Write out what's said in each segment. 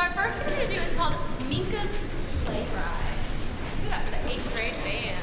our first one we're going to do is called Minka's Sleigh Ride. Do that for the 8th grade band.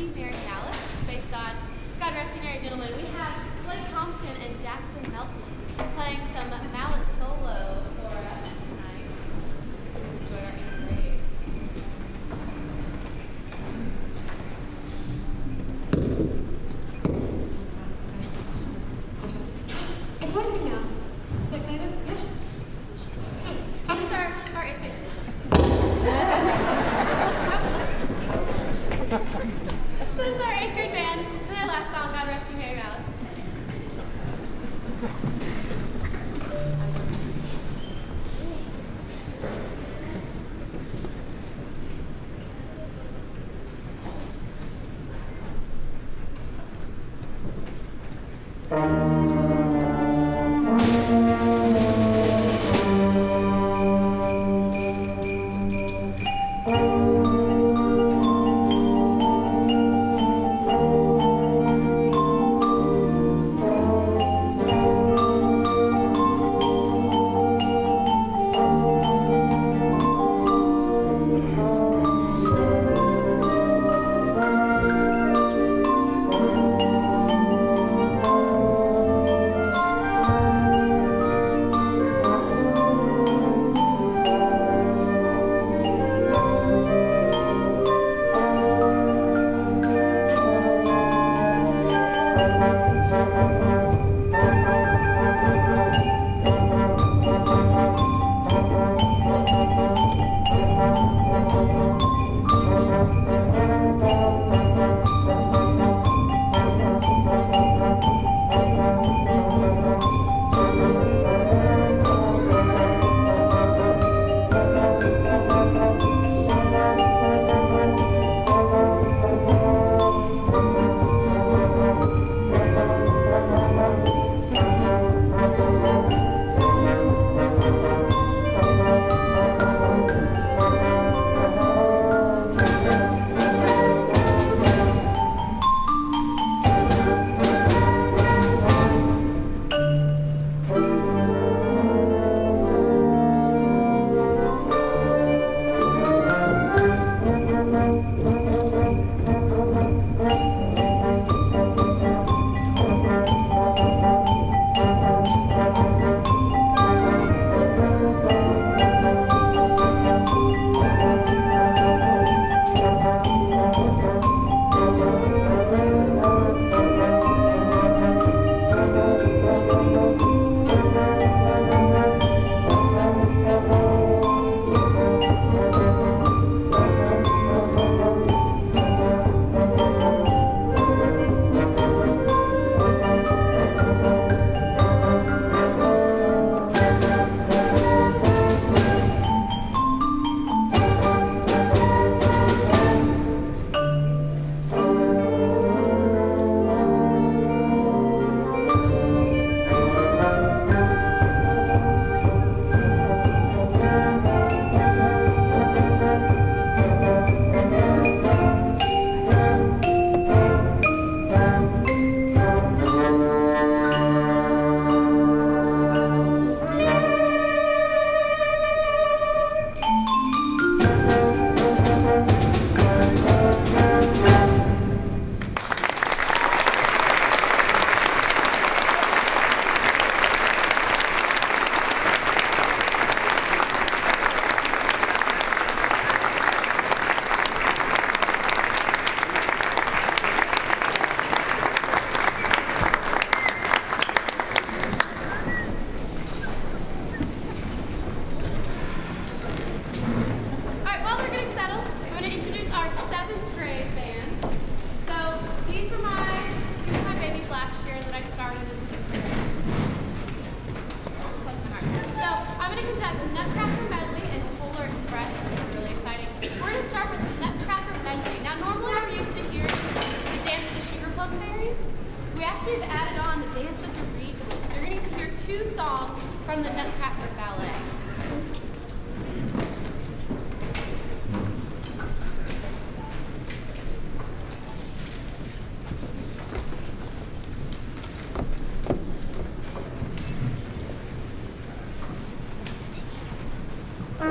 based on God Rest You Merry Gentlemen. We have Blake Thompson and Jackson Melton playing some mallet solo for us tonight. Enjoy our 8th grade. It's working now. Is it kind of? Yes. This is our 8th grade. So this is our 8th grade band, and their last song, God Rest You Merry Mallets. From the Nutcracker Ballet.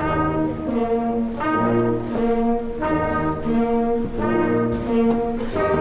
Thank you.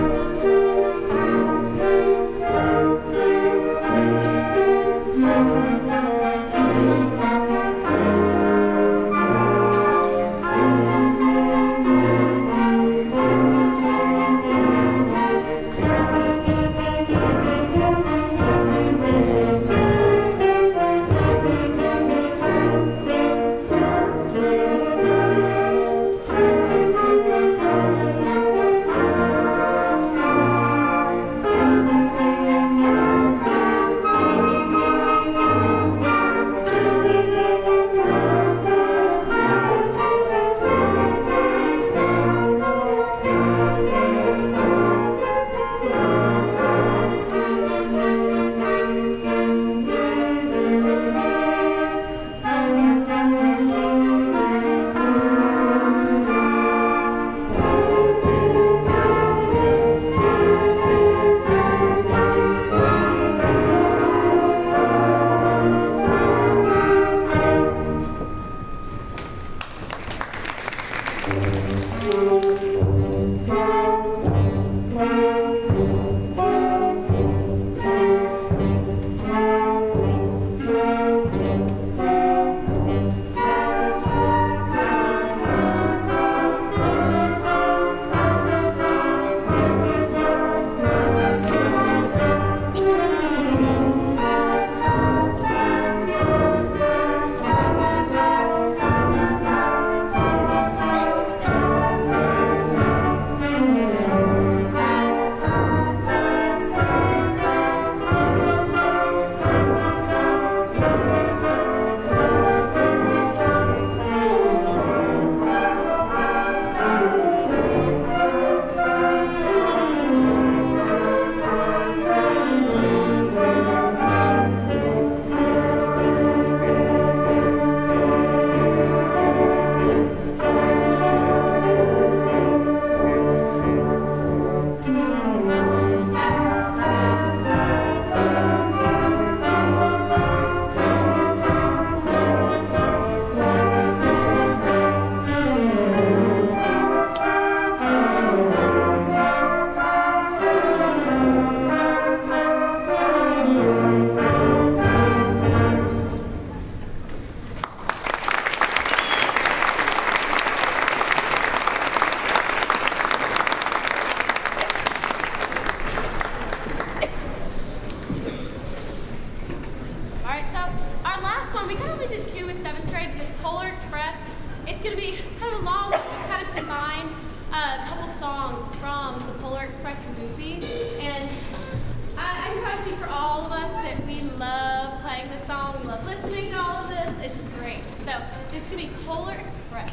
Express movie, and I can probably speak for all of us that we love playing this song, we love listening to all of this, it's great. So this is going to be Polar Express.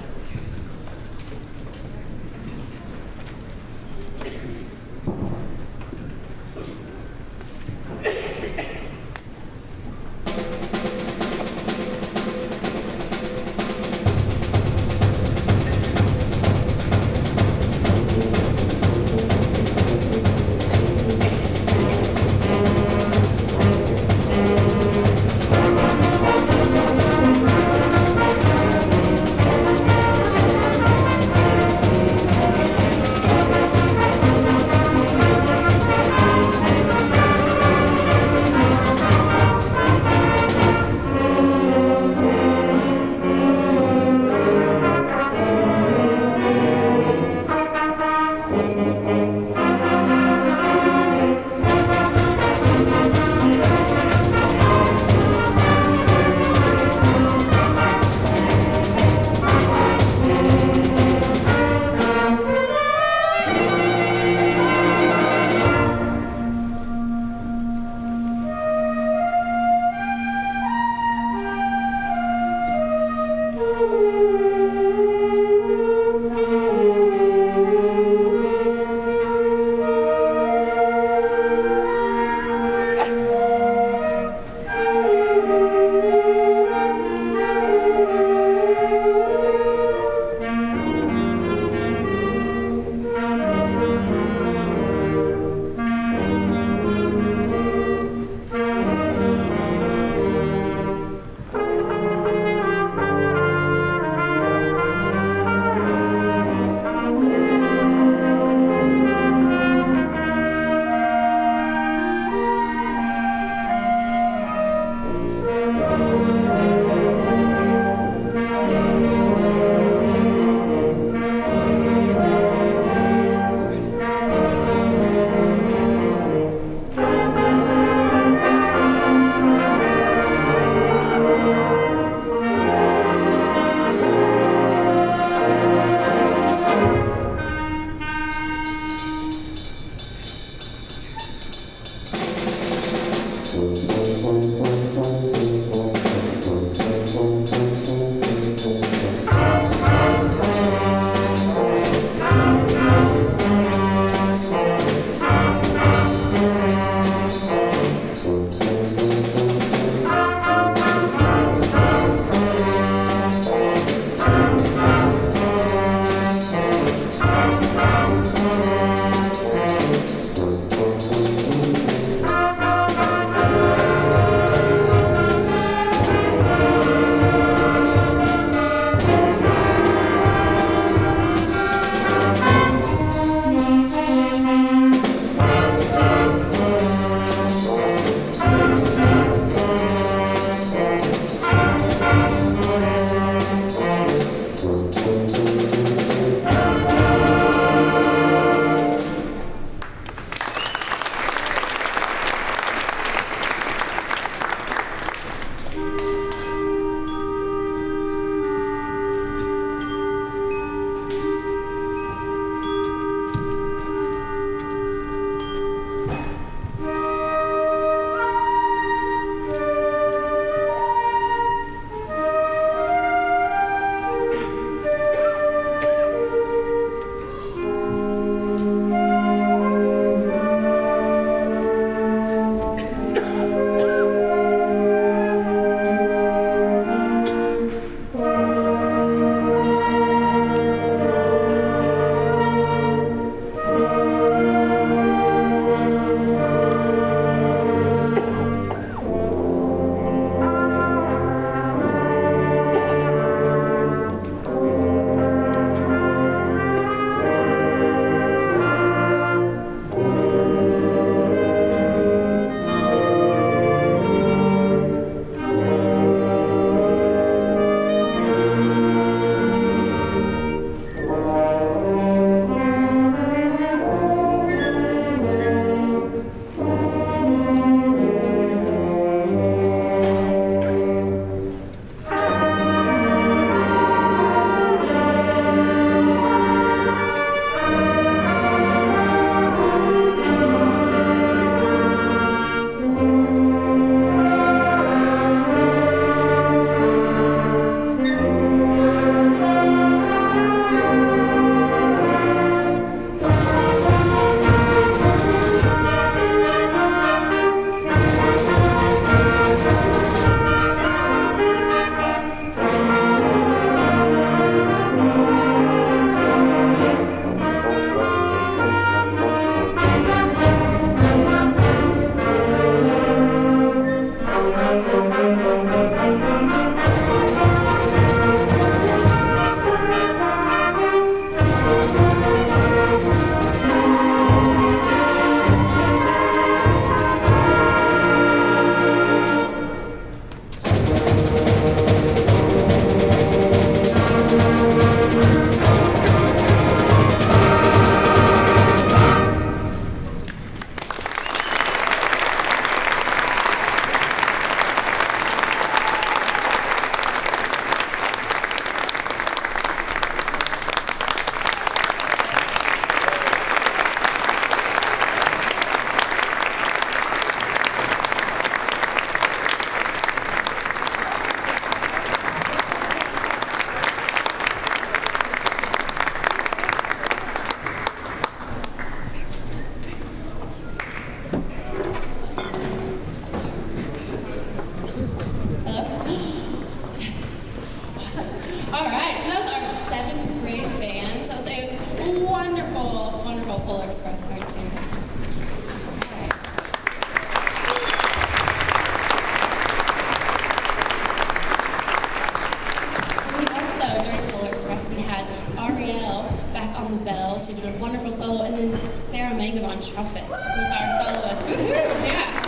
Jacob on trumpet. He's our soloist. Woohoo! Yeah.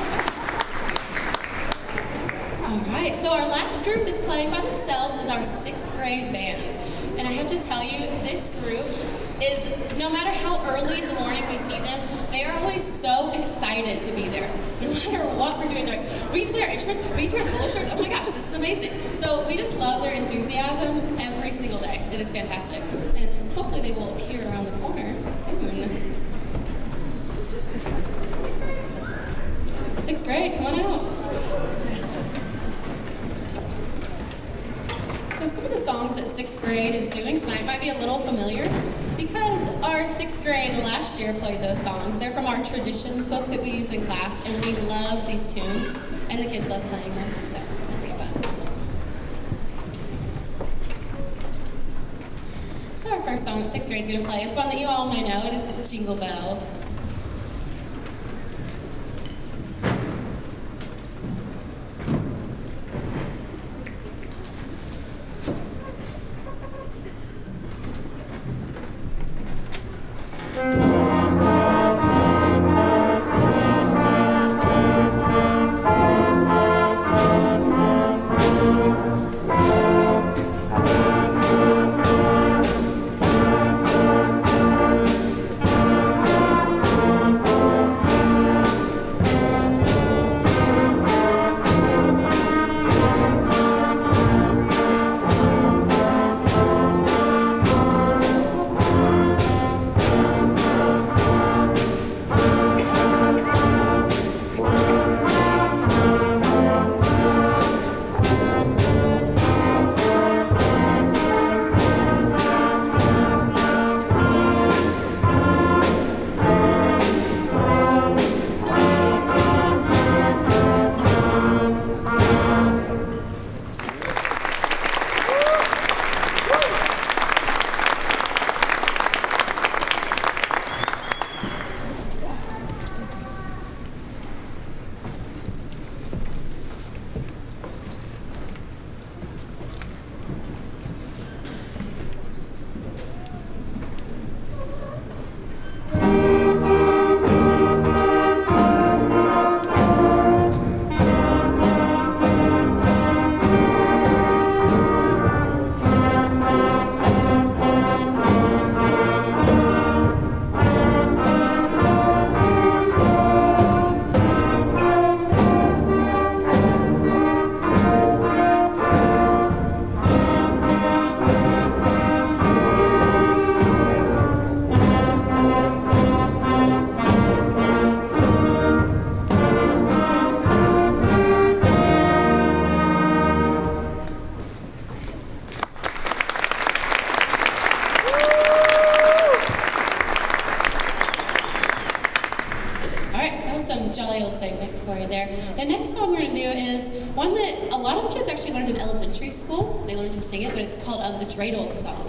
All right, so our last group that's playing by themselves is our 6th grade band. And I have to tell you, this group is, no matter how early in the morning we see them, they are always so excited to be there. No matter what we're doing, they're like, we get to play our instruments, we get to wear polo shirts, oh my gosh, this is amazing. So we just love their enthusiasm every single day. It is fantastic. And hopefully they will appear around the corner soon. 6th grade, come on out. So some of the songs that 6th grade is doing tonight might be a little familiar because our 6th grade last year played those songs. They're from our traditions book that we use in class, and we love these tunes, and the kids love playing them, so it's pretty fun. So our first song that 6th grade is going to play is one that you all may know. It is Jingle Bells. The next song we're going to do is one that a lot of kids actually learned in elementary school. They learned to sing it, but it's called the Dreidel Song.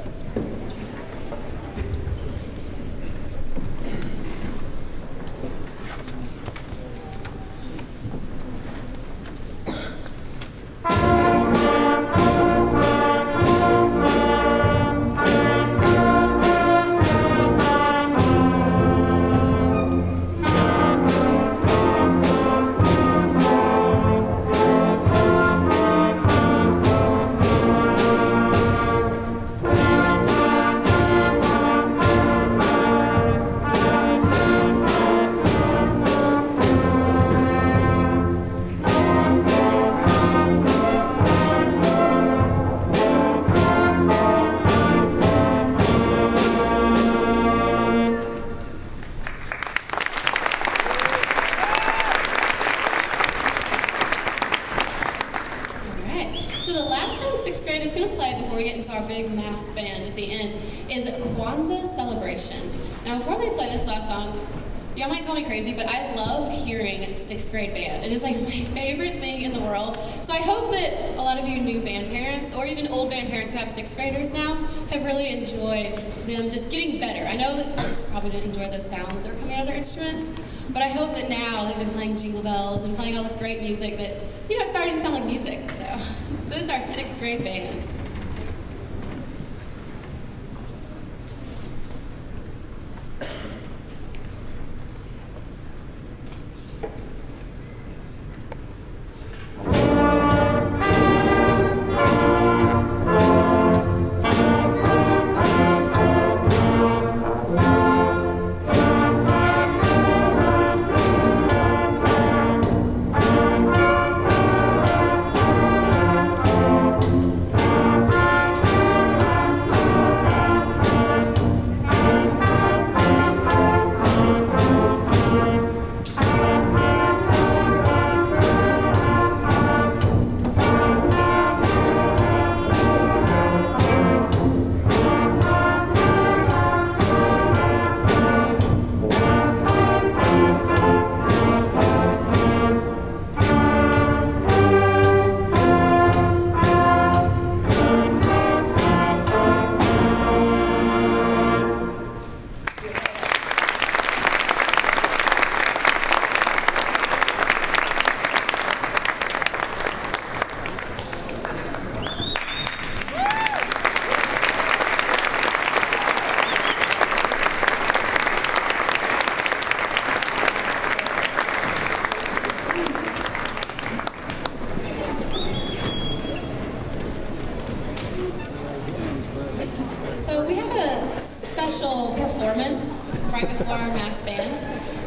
Big mass band at the end is Kwanzaa Celebration. Now before they play this last song, y'all might call me crazy, but I love hearing 6th grade band. It is like my favorite thing in the world. So I hope that a lot of you new band parents, or even old band parents who have 6th graders now, have really enjoyed them just getting better. I know that first probably didn't enjoy those sounds that were coming out of their instruments, but I hope that now they've been playing Jingle Bells and playing all this great music that, you know, it's starting to sound like music. So this is our 6th grade band.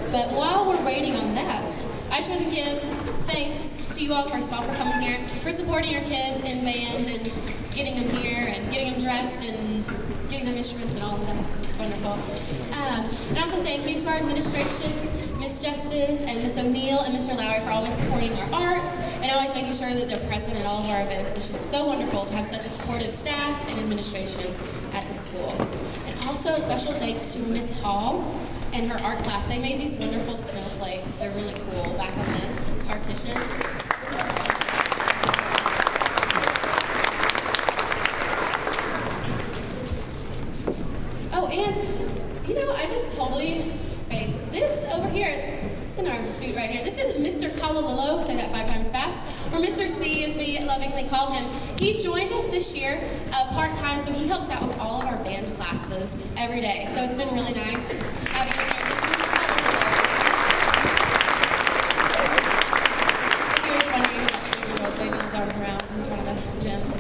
But while we're waiting on that, I just want to give thanks to you all, first of all, for coming here, for supporting your kids in band and getting them here and getting them dressed and getting them instruments and all of that. It's wonderful. And also thank you to our administration, Miss Justice and Miss O'Neill and Mr. Lowry for always supporting our arts and always making sure that they're present at all of our events. It's just so wonderful to have such a supportive staff and administration at the school. And also a special thanks to Miss Hall and her art class. They made these wonderful snowflakes. They're really cool back on the partitions. Oh, and you know, I just totally spaced this over here in our suit right here. This is Mr. Kalalilo, say that 5 times fast, or Mr. C as we lovingly call him. He joined us this year part-time, so he helps out with all of our band classes every day. So it's been really nice having him here. So this is Mr. Kalalilo. If you were just wondering who that streamer was waving his arms around in front of the gym.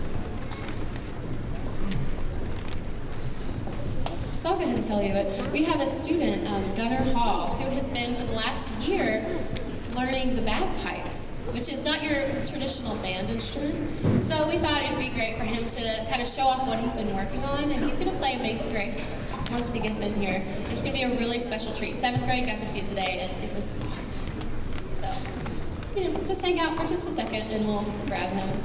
So I'll go ahead and tell you it. We have a student, Gunnar Hall, who has been for the last year learning the bagpipes, which is not your traditional band instrument. So we thought it'd be great for him to kind of show off what he's been working on, and he's going to play Amazing Grace once he gets in here. It's going to be a really special treat. 7th grade got to see it today, and it was awesome. So, you know, just hang out for just a second, and we'll grab him.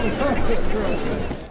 Girl.